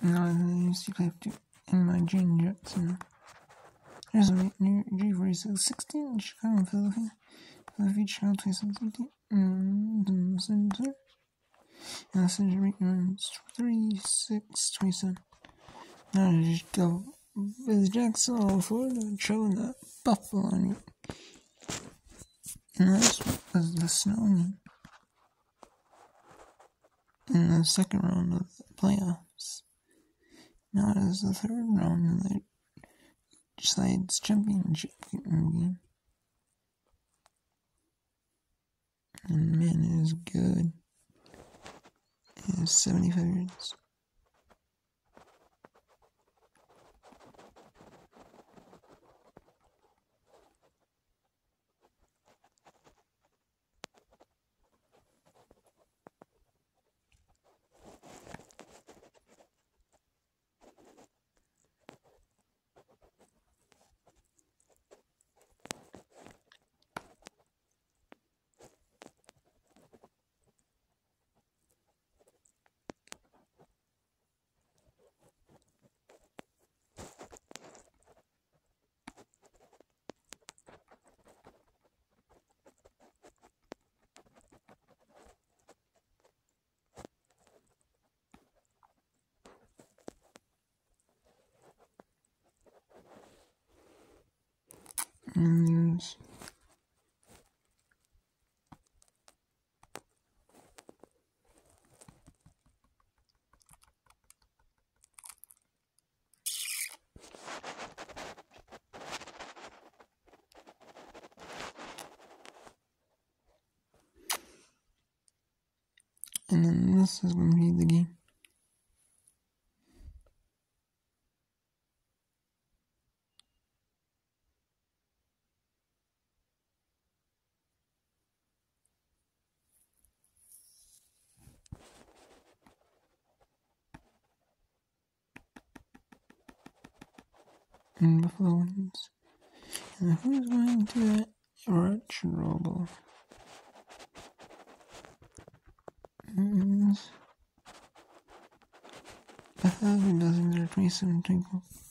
Now I used to collect it in my Jane Jackson. Here's a new G4616 Chicago, Philadelphia. Philadelphia, Chicago 2717. And the center rate runs 3627. Now I just go with Jackson, Florida, chilling that Buffalo on you. And that's was the snow in the second round of the playoffs. Now it is the third round of the Slides Championship game. And man, it is good. It is 75 yards. News. And then this is going to be the game. And Buffalo wins. And who's going to that retro? I have a dozen there, 27 twinkle.